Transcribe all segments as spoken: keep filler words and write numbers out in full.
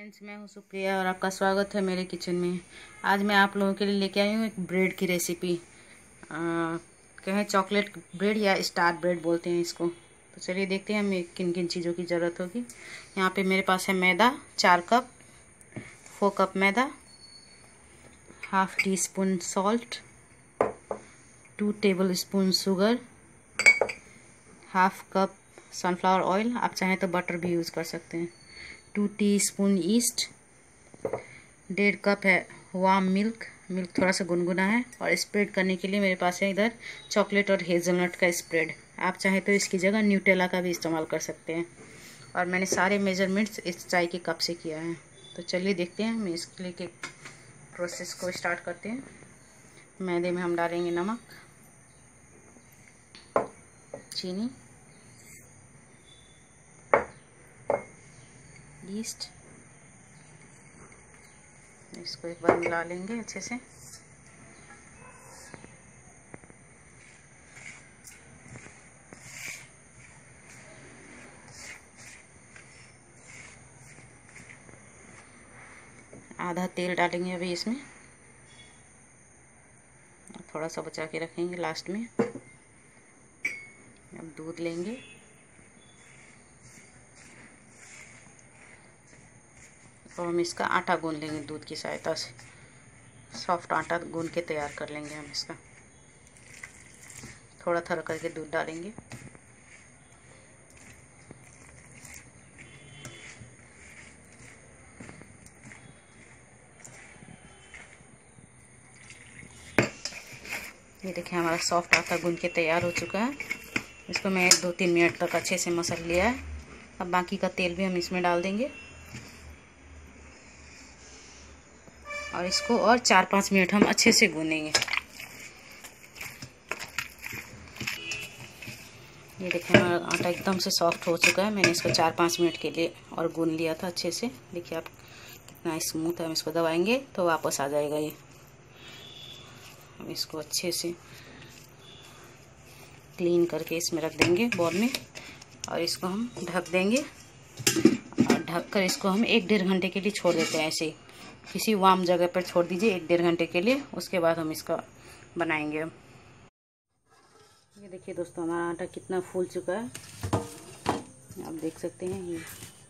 Friends, मैं हूं सुप्रिया और आपका स्वागत है मेरे किचन में। आज मैं आप लोगों के लिए लेके आई हूँ एक ब्रेड की रेसिपी। कहें चॉकलेट ब्रेड या स्टार ब्रेड बोलते हैं इसको। तो चलिए देखते हैं हमें किन किन चीज़ों की ज़रूरत होगी। यहाँ पे मेरे पास है मैदा चार कप, फोर कप मैदा, half teaspoon salt, two tablespoon sugar, half cup sunflower oil, आप चाहें तो बटर भी यूज़ कर सकते हैं, टू टीस्पून ईस्ट, डेढ़ कप है वार्म मिल्क, मिल्क थोड़ा सा गुनगुना है। और स्प्रेड करने के लिए मेरे पास है इधर चॉकलेट और हेज़लनट का स्प्रेड। आप चाहें तो इसकी जगह न्यूटेला का भी इस्तेमाल कर सकते हैं। और मैंने सारे मेजरमेंट्स इस चाय के कप से किया है। तो चलिए देखते हैं हम इसके लिए के प्रोसेस को स्टार्ट करते हैं। मैदे में हम डालेंगे नमक, चीनी, ईस्ट। इसको एक बार मिला लेंगे अच्छे से। आधा तेल डालेंगे अभी इसमें, थोड़ा सा बचा के रखेंगे लास्ट में। अब दूध लेंगे, और हम इसका आटा गूंद लेंगे दूध की सहायता से। सॉफ्ट आटा गूंद के तैयार कर लेंगे हम इसका। थोड़ा थोड़ा करके दूध डालेंगे। ये देखिए हमारा सॉफ्ट आटा गूंद के तैयार हो चुका है। इसको मैं दो तीन मिनट तक अच्छे से मसल लिया है। अब बाकी का तेल भी हम इसमें डाल देंगे और इसको और चार पाँच मिनट हम अच्छे से गूंदेंगे। ये देखिए हमारा आटा एकदम से सॉफ्ट हो चुका है। मैंने इसको चार पाँच मिनट के लिए और गूंद लिया था अच्छे से। देखिए आप कितना स्मूथ है। हम इसको दबाएंगे तो वापस आ जाएगा ये। हम इसको अच्छे से क्लीन करके इसमें रख देंगे बॉल में, और इसको हम ढक देंगे। और ढककर इसको हम एक डेढ़ घंटे के लिए छोड़ देते हैं। ऐसे ही किसी वार्म जगह पर छोड़ दीजिए एक डेढ़ घंटे के लिए। उसके बाद हम इसका बनाएंगे। हम ये देखिए दोस्तों हमारा आटा कितना फूल चुका है, आप देख सकते हैं। ये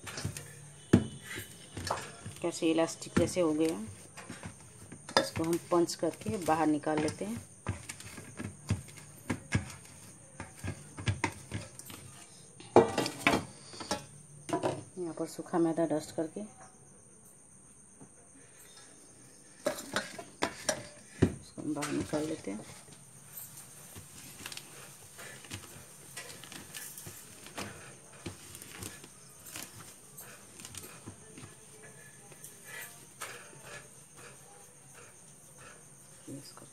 कैसे इलास्टिक जैसे हो गया। इसको हम पंच करके बाहर निकाल लेते हैं। यहाँ पर सूखा मैदा डस्ट करके इसको हम बाहर निकाल लेते हैं। इसको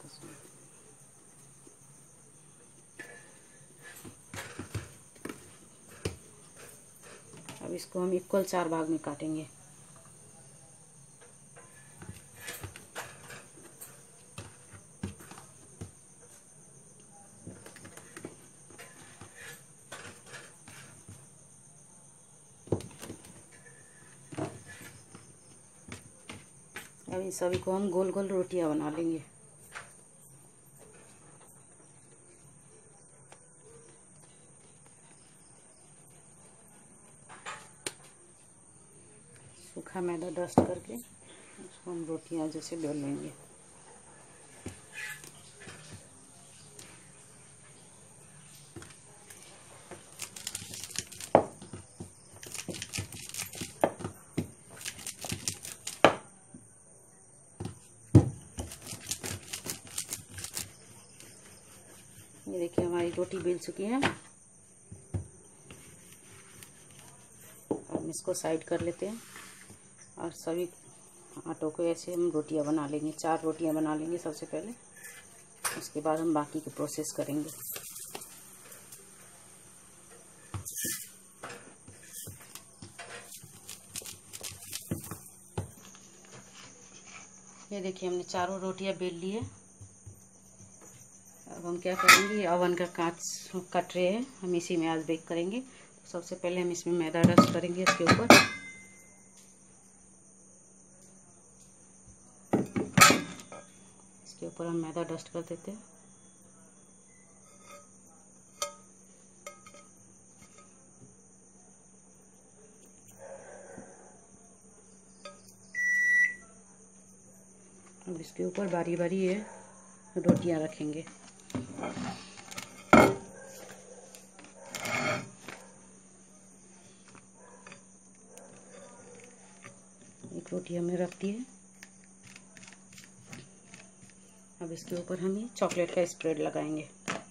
अब इसको हम इक्वल चार भाग में काटेंगे। अब इन सभी को हम गोल गोल रोटियां बना लेंगे। सूखा मैदा डस्ट करके उसको हम रोटियां जैसे बेल लेंगे। ये देखिए हमारी रोटी बेल चुकी है। हम इसको साइड कर लेते हैं और सभी आटों को ऐसे हम रोटियां बना लेंगे। चार रोटियां बना लेंगे सबसे पहले, उसके बाद हम बाकी की प्रोसेस करेंगे। ये देखिए हमने चारों रोटियां बेल ली है। अब हम क्या करेंगे, ओवन का कांच का ट्रे है, हम इसी में आज बेक करेंगे। सबसे पहले हम इसमें मैदा डस्ट करेंगे इसके ऊपर। इसके ऊपर हम मैदा डस्ट कर देते हैं। अब इसके ऊपर बारी बारी ये रोटियां रखेंगे। एक रोटी हमने रख दी है। अब इसके ऊपर हम ये चॉकलेट का स्प्रेड लगाएंगे।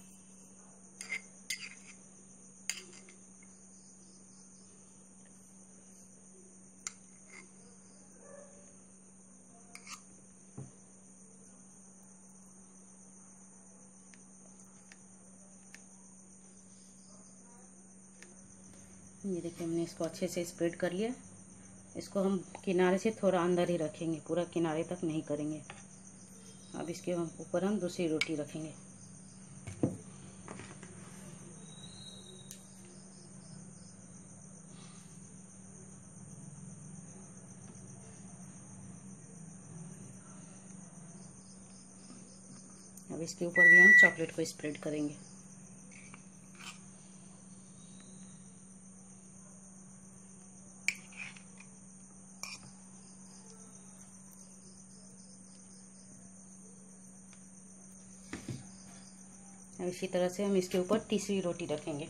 ये देखिए हमने इसको अच्छे से स्प्रेड कर लिया। इसको हम किनारे से थोड़ा अंदर ही रखेंगे, पूरा किनारे तक नहीं करेंगे। अब इसके ऊपर हम दूसरी रोटी रखेंगे। अब इसके ऊपर भी हम चॉकलेट को स्प्रेड करेंगे। अब इसी तरह से हम इसके ऊपर तीसरी रोटी रखेंगे।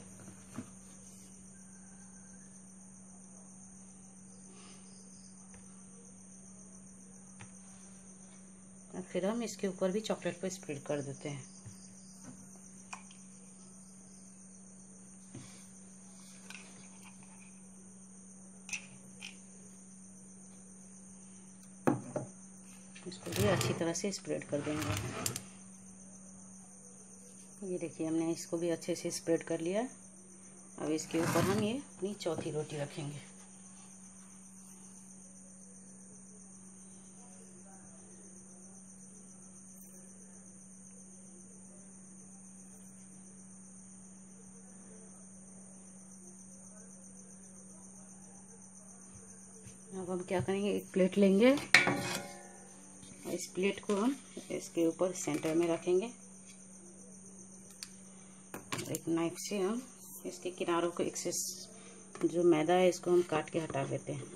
और फिर हम इसके ऊपर भी चॉकलेट को स्प्रेड कर देते हैं। इसको भी अच्छी तरह से स्प्रेड कर देंगे। ये देखिए हमने इसको भी अच्छे से स्प्रेड कर लिया। अब इसके ऊपर हम ये अपनी चौथी रोटी रखेंगे। अब हम क्या करेंगे, एक प्लेट लेंगे। इस प्लेट को हम इसके ऊपर सेंटर में रखेंगे। एक नाइफ से हम इसके किनारों को एक्सेस जो मैदा है इसको हम काट के हटा देते हैं।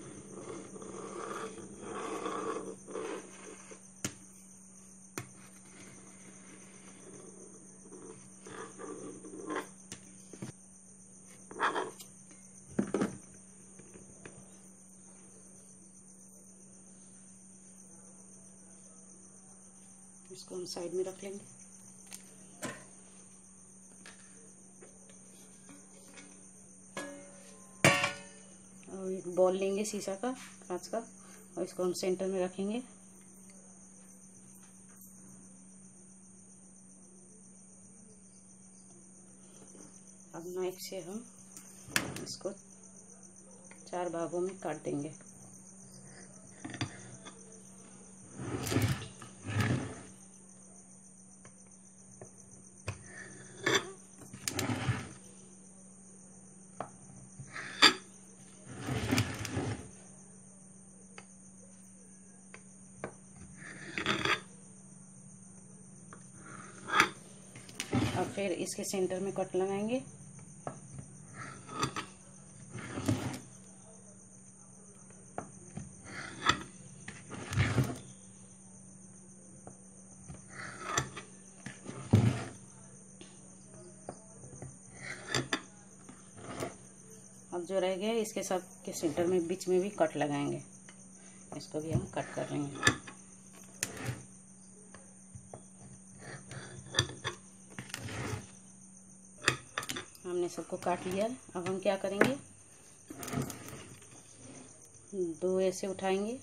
इसको हम साइड में रख लेंगे। और एक बॉल लेंगे शीशा का, कांच का, और इसको हम सेंटर में रखेंगे। अब नाइफ से हम इसको चार भागों में काट देंगे। अब फिर इसके सेंटर में कट लगाएंगे। अब जो रह गया इसके सब के सेंटर में बीच में भी कट लगाएंगे। इसको भी हम कट कर लेंगे। हमने सबको काट लिया। अब हम क्या करेंगे, दो ऐसे उठाएंगे,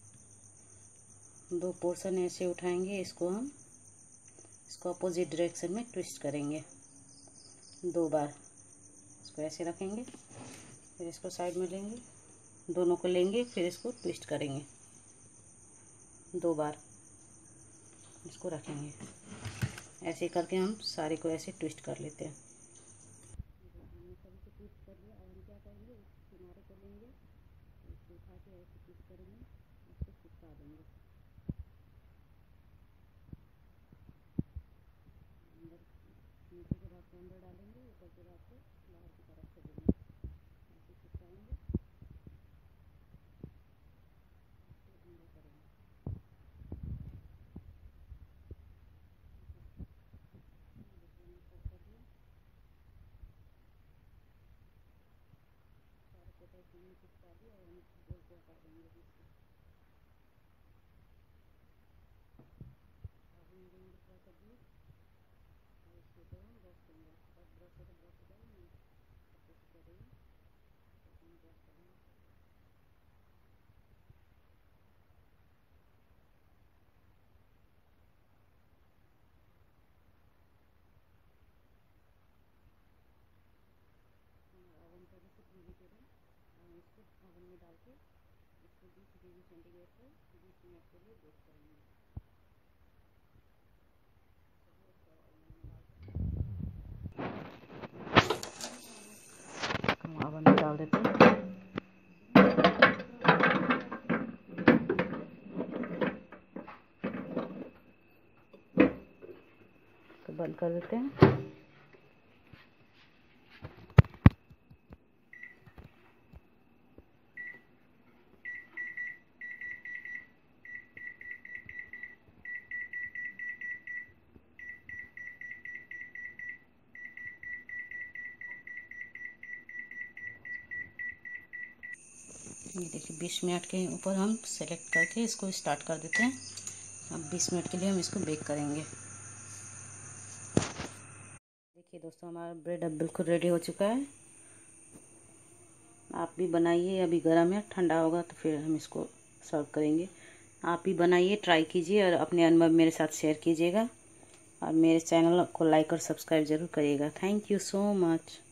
दो पोर्शन ऐसे उठाएंगे। इसको हम इसको अपोजिट डायरेक्शन में ट्विस्ट करेंगे दो बार। इसको ऐसे रखेंगे, फिर इसको साइड में लेंगे, दोनों को लेंगे, फिर इसको ट्विस्ट करेंगे दो बार। इसको रखेंगे, ऐसे करके हम सारे को ऐसे ट्विस्ट कर लेते हैं। हमने सभी को ट्विस्ट कर लिया। अब हम क्या करेंगे, इस किनारे को लेंगे, इसको उठा के ऐसे ट्विस्ट करेंगे, इसको चिपका देंगे। इसको अंदर डालेंगे, ऊपर के बाद से बाहर की तरफ से देंगे, ऐसे चिपकाएंगे, अंदर करेंगे। सारे पेपर चिपका दिया और हम गोल को हटा देंगे बीच से। आगे में देंगे थोड़ा सा घी और इसके ऊपर हम ब्रश देंगे। आपके पास ब्रश है तो ब्रश डालेंगे, अच्छे से करेंगे, हम ब्रश करेंगे। ओवन का जैसे प्रीहीटेड है, हम इसको ओवन में डाल के इसको बीस डिग्री सेंटीग्रेड पर बीस मिनट के लिए बेक करेंगे। हम ओवन में डाल देते हैं, तो बंद कर देते हैं। ये देखिए बीस मिनट के ऊपर हम सेलेक्ट करके इसको स्टार्ट कर देते हैं। अब बीस मिनट के लिए हम इसको बेक करेंगे। देखिए दोस्तों, हमारा ब्रेड अब बिल्कुल रेडी हो चुका है। आप भी बनाइए, अभी गर्म है, ठंडा होगा तो फिर हम इसको सर्व करेंगे। आप भी बनाइए, ट्राई कीजिए और अपने अनुभव मेरे साथ शेयर कीजिएगा और मेरे चैनल को लाइक और सब्सक्राइब ज़रूर करिएगा। Thank you so much.